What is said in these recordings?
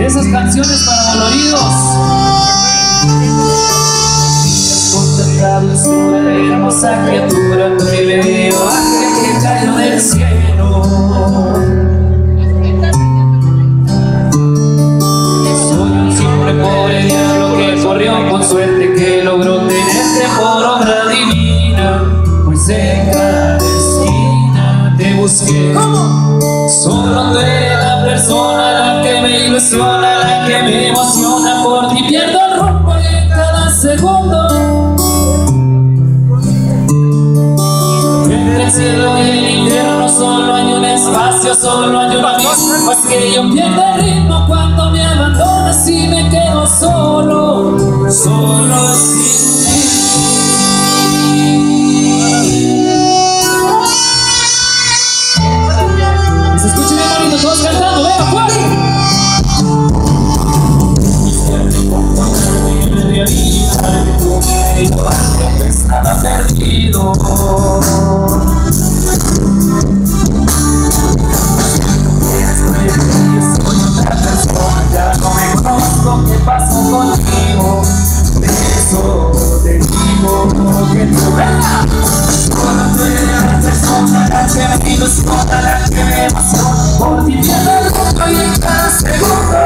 Esas canciones para doloridos. Contemplado el sur de hermosa criatura, un bello ángel que cayó del cielo. Soy un simple pobre diablo que corrió con suerte, que logró tenerte por obra divina. Muy cerca de esquina te busqué. Solo tú eres la persona, la que me ilusiona, la que me emociona. Por ti pierdo el rumbo y en cada segundo. Entre el cielo y el infierno solo hay un espacio, solo hay un abismo. Es que yo pierdo el ritmo cuando me abandonas y me quedo solo, solo sin ti. Se escucha bien bonito, todos cantando, venga, fuerte. Estaba perdido. Soy otra persona, ya no me conozco. ¿Qué pasó contigo? De eso te digo que tú vengas. Solo tú eres la persona, la que me ilusiona, la que me emociona. Por ti pierdo el rumbo y en cada segundo.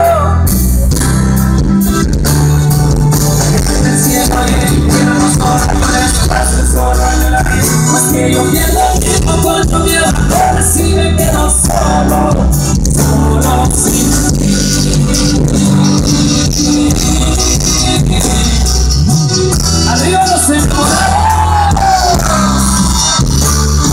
El cielo y el infierno solo hay un espacio, solo hay un abismo. Es que yo pierdo el tiempo cuando me abandonas y me quedo solo, solo sin ti. Arriba los enamorados.